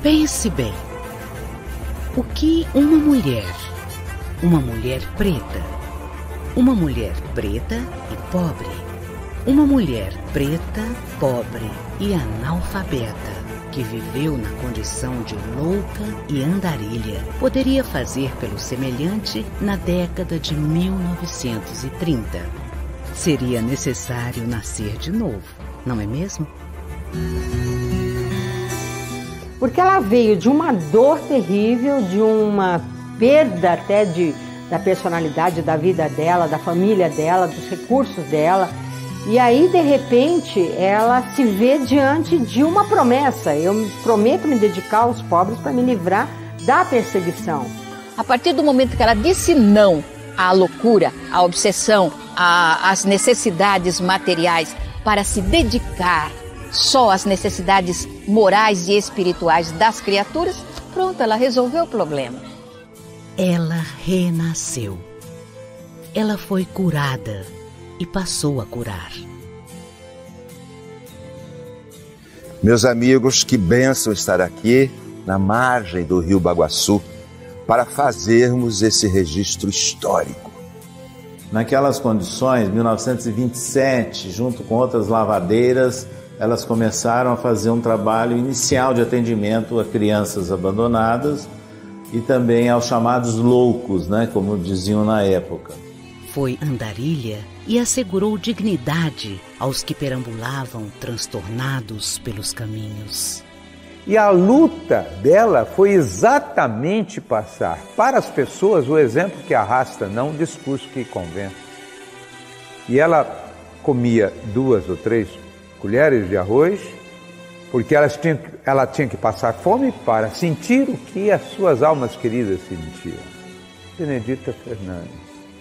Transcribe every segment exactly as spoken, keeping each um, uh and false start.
Pense bem. O que uma mulher, uma mulher preta, uma mulher preta e pobre, uma mulher preta, pobre e analfabeta, que viveu na condição de louca e andarilha, poderia fazer pelo semelhante na década de mil novecentos e trinta. Seria necessário nascer de novo, não é mesmo? Porque ela veio de uma dor terrível, de uma perda até de, da personalidade da vida dela, da família dela, dos recursos dela. E aí, de repente, ela se vê diante de uma promessa. Eu prometo me dedicar aos pobres para me livrar da perseguição. A partir do momento que ela disse não à loucura, à obsessão, à, às necessidades materiais, para se dedicar só às necessidades morais e espirituais das criaturas, pronto, ela resolveu o problema. Ela renasceu. Ela foi curada e passou a curar. Meus amigos, que bênção estar aqui na margem do Rio Baguaçu para fazermos esse registro histórico. Naquelas condições, mil novecentos e vinte e sete, junto com outras lavadeiras, elas começaram a fazer um trabalho inicial de atendimento a crianças abandonadas e também aos chamados loucos, né, como diziam na época. Foi andarilha e assegurou dignidade aos que perambulavam transtornados pelos caminhos. E a luta dela foi exatamente passar para as pessoas o exemplo que arrasta, não o discurso que convence. E ela comia duas ou três colheres de arroz, porque elas tinham, ela tinha que passar fome para sentir o que as suas almas queridas sentiam. Benedita Fernandes.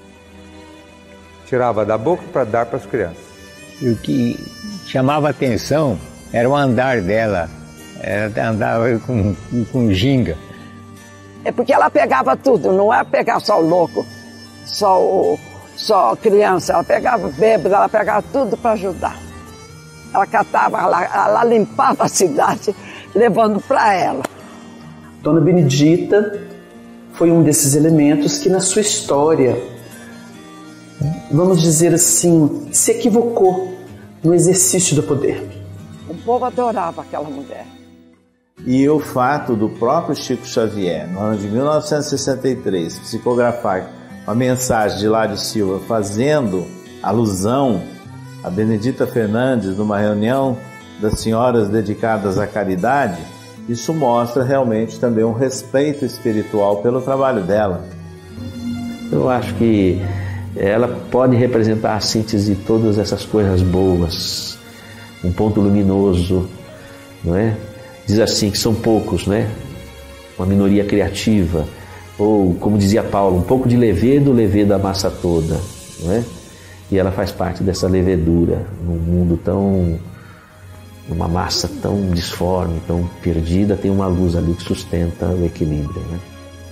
Tirava da boca para dar para as crianças. E o que chamava a atenção era o andar dela. Ela andava com, com ginga. É porque ela pegava tudo, não é pegar só o louco, só, o, só criança. Ela pegava bêbado, ela pegava tudo para ajudar. Ela catava, ela, ela limpava a cidade, levando para ela. Dona Benedita foi um desses elementos que na sua história, vamos dizer assim, se equivocou no exercício do poder. O povo adorava aquela mulher. E o fato do próprio Chico Xavier, no ano de mil novecentos e sessenta e três, psicografar uma mensagem de Hilário Silva fazendo alusão a Benedita Fernandes numa reunião das senhoras dedicadas à caridade, isso mostra realmente também um respeito espiritual pelo trabalho dela. Eu acho que ela pode representar a síntese de todas essas coisas boas, um ponto luminoso, não é? Diz assim que são poucos, né? Uma minoria criativa, ou como dizia Paulo, um pouco de levedo, levedo da massa toda, não é? E ela faz parte dessa levedura num mundo tão, numa massa tão disforme, tão perdida, tem uma luz ali que sustenta o equilíbrio, né?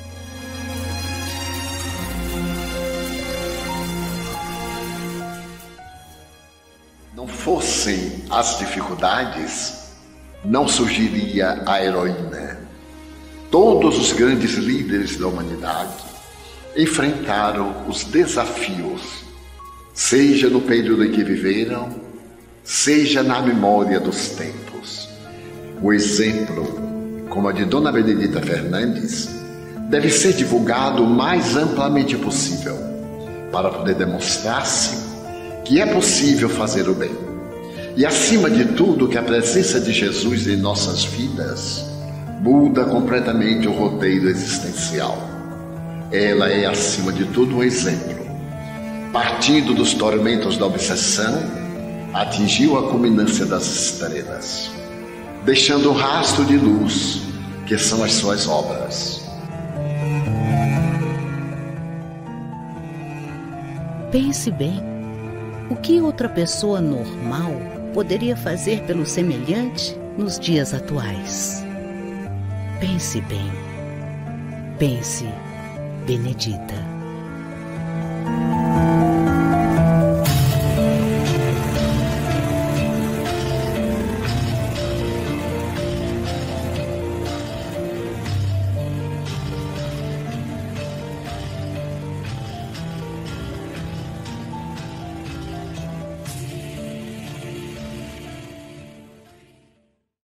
Não fossem as dificuldades, não surgiria a heroína. Todos os grandes líderes da humanidade enfrentaram os desafios, seja no período em que viveram, seja na memória dos tempos. O exemplo, como a de Dona Benedita Fernandes, deve ser divulgado o mais amplamente possível, para poder demonstrar-se que é possível fazer o bem. E acima de tudo, que a presença de Jesus em nossas vidas muda completamente o roteiro existencial. Ela é, acima de tudo, um exemplo. Partindo dos tormentos da obsessão, atingiu a culminância das estrelas, deixando um rastro de luz, que são as suas obras. Pense bem, o que outra pessoa normal poderia fazer pelo semelhante nos dias atuais? Pense bem. Pense, Benedita.